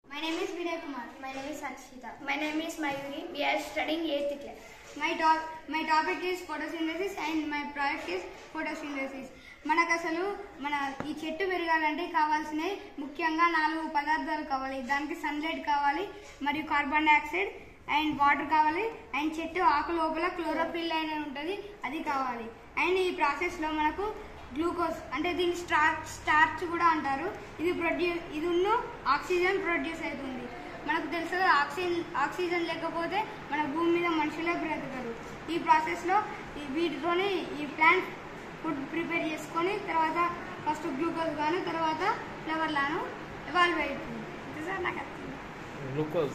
My name is Vinay Kumar. My name is Akshitha. My name is Mayuri. We are studying 8th class. My topic is photosynthesis and my project is photosynthesis. మనకు అసలు మన ఈ చెట్టు పెరగాలంటే కావాల్సినవి ముఖ్యంగా 4 పదార్థాలు కావాలి. దానికి సన్లైట్ కావాలి, మరియు కార్బన్ డైఆక్సైడ్ అండ్ వాటర్ కావాలి, అండ్ చెట్టు ఆకు లోపల క్లోరోఫిల్ అనేది ఉంటుంది, అది కావాలి. అండ్ ఈ ప్రాసెస్లో మనకు గ్లూకోజ్ అంటే దీన్ని స్టార్చ్ కూడా అంటారు, ఇది ఆక్సిజన్ ప్రొడ్యూస్ అవుతుంది. మనకు తెలుసు ఆక్సిజన్ లేకపోతే మన భూమి మీద మనుషులే బ్రతకరు. ఈ ప్రాసెస్లో వీటితోని ఈ ప్లాంట్ ఫుడ్ ప్రిపేర్ చేసుకొని తర్వాత ఫస్ట్ గ్లూకోజ్ గాను తర్వాత ఫ్లవర్ లాను ఎవాల్వ్ అవుతుంది. సార్ నాకు గ్లూకోజ్